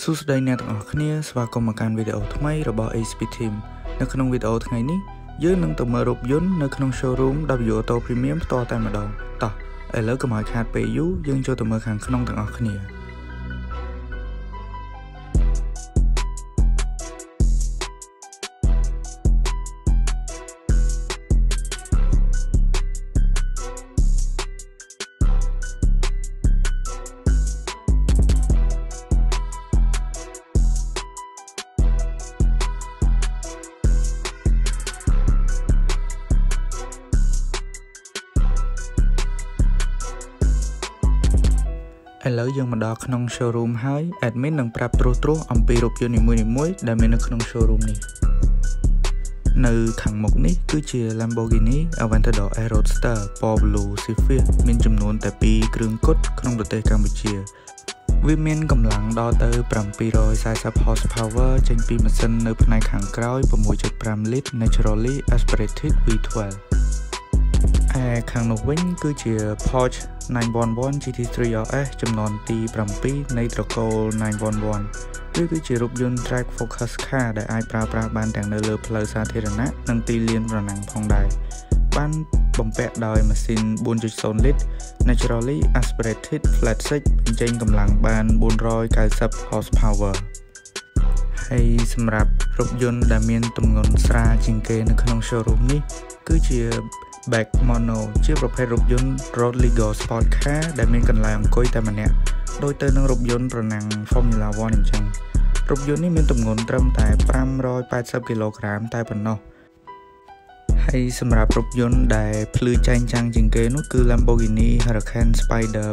សួស្តីអ្នកទាំងអស់គ្នាស្វាគមន៍មកកាន់វីដេអូថ្មីរបស់ HP Team នៅក្នុងវីដេអូថ្ងៃនេះយើងនឹងទៅមើលរថយន្តនៅក្នុង Showroom W Auto Premium ផ្ទាល់តែម្ដងតោះឥឡូវកុំឲ្យខាតពេលយូរយើងចូលទៅមើលខាងក្នុងទាំងអស់គ្នាឥឡូវយើងមកដល់ក្នុង showroom ហើយ admin នឹងប្រាប់ត្រួសអំពីរថយន្តនីមួយៗដែលមាននៅក្នុង showroom នេះនៅខាងមុខនេះគឺជា Lamborghini Aventador Roadster ពណ៌ Blue Sapphire មានចំនួនតែ2គ្រឿងគត់ក្នុងប្រទេសកម្ពុជាវាមានកម្លាំងដល់ទៅ740 horsepower ចេញពីម៉ាស៊ីននៅផ្នែកខាងក្រោយ 6.5 លីត្រ naturally aspirated V12 ខាងនោះវិញគឺជា Porsche 911 GT3 RS ចំនួនទី7នៃត្រកូល911វាគឺជារថយន្ត track focus car ដែលអាចប្រើប្រាស់បានទាំងនៅលើផ្លូវសាធារណៈនិងទីលានប្រណាំងផងដែរបានបំពាក់ដោយម៉ាស៊ីន 4.0 លីត្រ naturally aspirated flat 6បញ្ចេញកម្លាំងបាន490 horsepower ហើយសម្រាប់រថយន្តដែលមានទម្ងន់ស្រាលជាងគេនៅក្នុង showroom នេះគឺជា Back Mono ជាប្រភេទរថយន្ត Road Legal Sport Car ដែលមានកន្លែងអង្គុយតែម្នាក់ដូចទៅនឹងរថយន្តប្រណាំង Formula 1 អញ្ចឹងរថយន្តនេះមានទម្ងន់ត្រឹមតែ580 គីឡូក្រាមតែប៉ុណ្ណោះហើយសម្រាប់រថយន្តដែលភ្លឺចែងចាំងជាងគេនោះគឺ Lamborghini Huracan Spider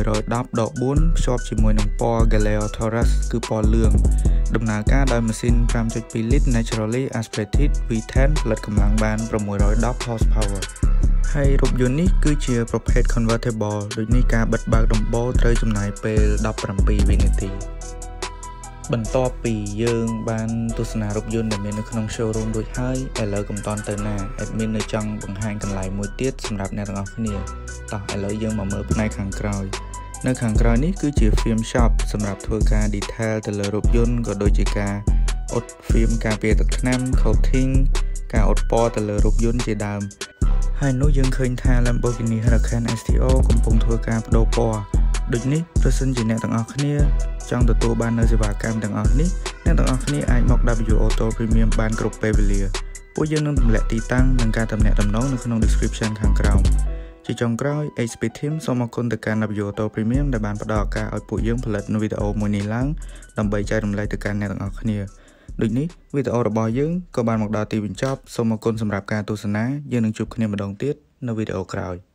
610-4 ភ្ជាប់ជាមួយនឹងពណ៌ Galileo Taurus គឺពណ៌លឿងដំណើរការដោយម៉ាស៊ីន 5.2 លីត្រ naturally aspirated V10 ផលិតកម្លាំងបាន610 horsepower ហើយរថយន្តនេះគឺជាប្រភេទ convertible ដូចនេះការបិទបើកដំបូលត្រូវចំណាយពេល17វិនាទីបន្ទាប់ពីយើងបានទស្សនារថយន្តដែលមាននៅក្នុង showroom រួចហើយឥឡូវកុំតន់ទៅណា admin នៅចង់បង្ហាញកន្លែងមួយទៀតសម្រាប់អ្នកទាំងអស់គ្នាតោះឥឡូវយើងមកមើលផ្នែកខាងក្រោយនៅខាងក្រោយនេះគឺជា film shop សម្រាប់ធ្វើការ detail ទៅលើរថយន្តក៏ដូចជាការអ៊ុត film ការពារទឹកថ្នាំ coating ការអ៊ុតពណ៌ទៅលើរថយន្តជាដើមហើយនោះយើងឃើញថា Lamborghini Huracan STO កំពុងធ្វើការបដូរពណ៌ដូចនេះប្រសិនជាអ្នកទាំងអស់គ្នាចង់ទទួលបាននូវសេវាកម្មទាំងអស់នេះអ្នកទាំងអស់គ្នាអាចមក W Auto Premium បានគ្រប់ពេលវេលាពួកយើងនឹងទម្លាក់ទីតាំងនិងការទំនាក់ទំនងនៅក្នុង description ខាងក្រោមជាចុងក្រោយ HP Team សូមអរគុណទៅកាន់ W Auto Premium ដែលបានផ្ដល់ឱកាសឲ្យពួកយើងផលិតនូវវីដេអូមួយនេះឡើងដើម្បីចែករំលែកទៅកាន់អ្នកទាំងអស់គ្នាដូចនេះវីដេអូរបស់យើងក៏បានមកដល់ទីបញ្ចប់សូមអរគុណសម្រាប់ការទស្សនាយើងនឹងជួបគ្នាម្ដងទៀតនៅវីដេអូក្រោយ